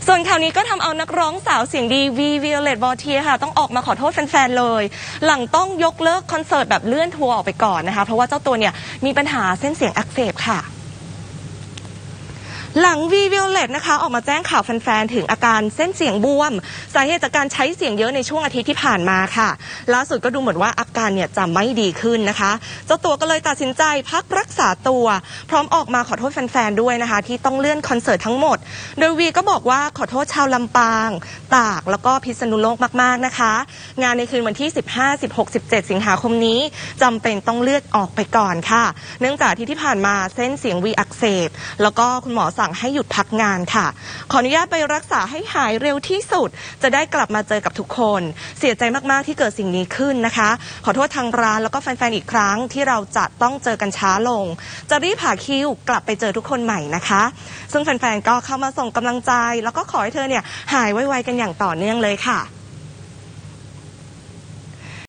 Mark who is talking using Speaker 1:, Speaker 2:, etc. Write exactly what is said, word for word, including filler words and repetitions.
Speaker 1: ส่วนข่าวนี้ก็ทำเอานักร้องสาวเสียงดีวีวิโอเลตวอเทียค่ะต้องออกมาขอโทษแฟนๆเลยหลังต้องยกเลิกคอนเสิร์ตแบบเลื่อนทัวร์ออกไปก่อนนะคะเพราะว่าเจ้าตัวเนี่ยมีปัญหาเส้นเสียงอักเสบค่ะหลังวีวิโอเลตนะคะออกมาแจ้งข่าวแฟนๆถึงอาการเส้นเสียงบวมสาเหตุจากการใช้เสียงเยอะในช่วงอาทิตย์ที่ผ่านมาค่ะล่าสุดก็ดูเหมือนว่าอาการเนี่ยจะไม่ดีขึ้นนะคะเจ้าตัวก็เลยตัดสินใจพักรักษาตัวพร้อมออกมาขอโทษแฟนๆด้วยนะคะที่ต้องเลื่อนคอนเสิร์ตทั้งหมดโดยวีก็บอกว่าขอโทษชาวลำปางตากแล้วก็พิษณุโลกมากๆนะคะงานในคืนวันที่สิบห้า สิบหก สิบเจ็ดสิงหาคมนี้จำเป็นต้องเลื่อนออกไปก่อนค่ะเนื่องจากที่ที่ผ่านมาเส้นเสียงวีอักเสบแล้วก็คุณหมอสั่งให้หยุดพักงานค่ะขออนุญาตไปรักษาให้หายเร็วที่สุดจะได้กลับมาเจอกับทุกคนเสียใจมากๆที่เกิดสิ่งนี้ขึ้นนะคะขอโทษทางร้านแล้วก็แฟนๆอีกครั้งที่เราจะต้องเจอกันช้าลงจะรีบหาคิวกลับไปเจอทุกคนใหม่นะคะซึ่งแฟนๆก็เข้ามาส่งกำลังใจแล้วก็ขอให้เธอเนี่ยหายไวๆกันอย่างต่อเนื่องเลยค่ะ